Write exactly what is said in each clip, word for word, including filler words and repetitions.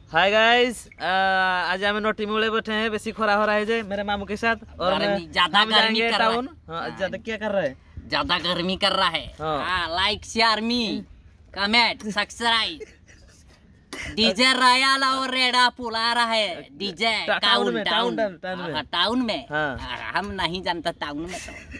Hi guys, आज हम naughty मूले बैठे हैं। बेसी खरा हो रहा है जे मेरे मामू के साथ और ज्यादा गर्मी कर रहा है। हाँ, ज्यादा क्या कर रहा है? ज्यादा गर्मी कर रहा है। हाँ, like share me comment subscribe. DJ royal और रेडा पुला रहा है। डीजे टाउन में टाउन में टाउन में हम नहीं जानता टाउन में तो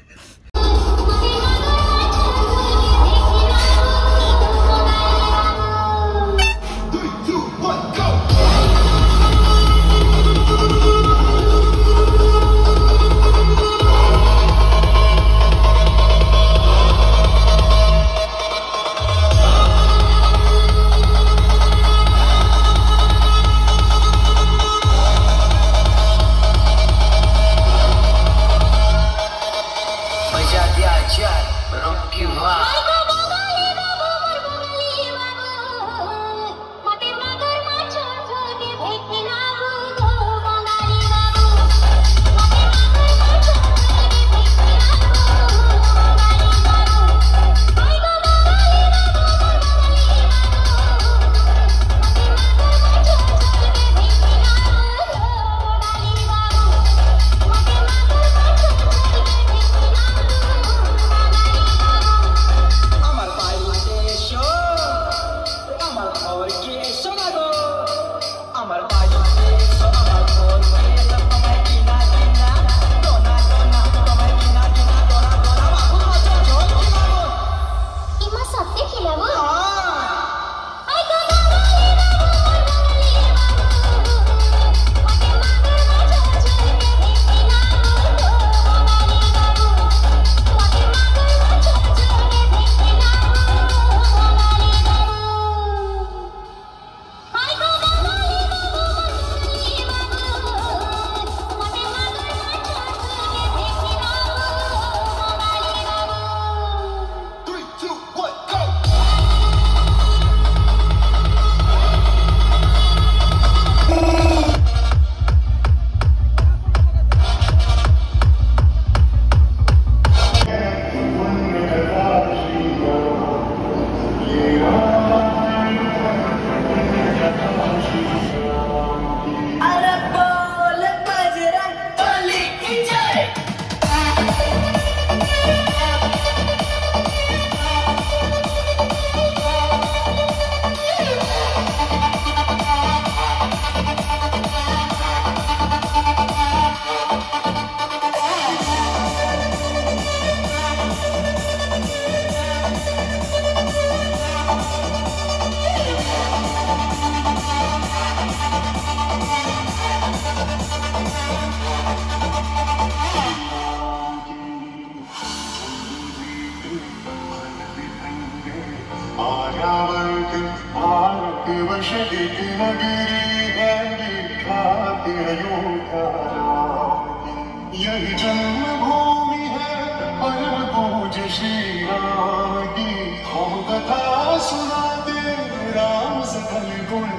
यही जन्मभूमि है परम पूज्य श्री राम की। हम कथा सुनाते राम सकल गुण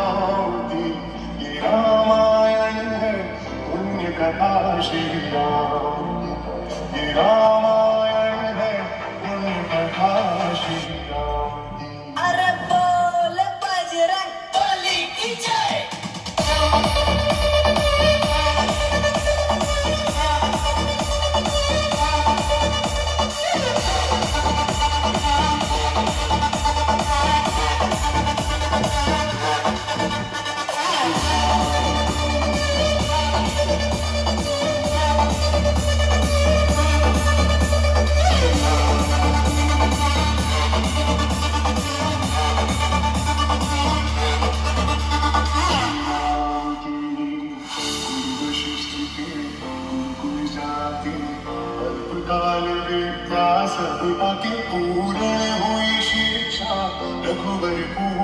गाती। ये रामायण है पुण्य कथा श्री राम की। ये रामायण है पुण्य कथा श्री राम की। अरे बोल बजरंग बली की जय। पूरे हुई शिक्षा रघुवर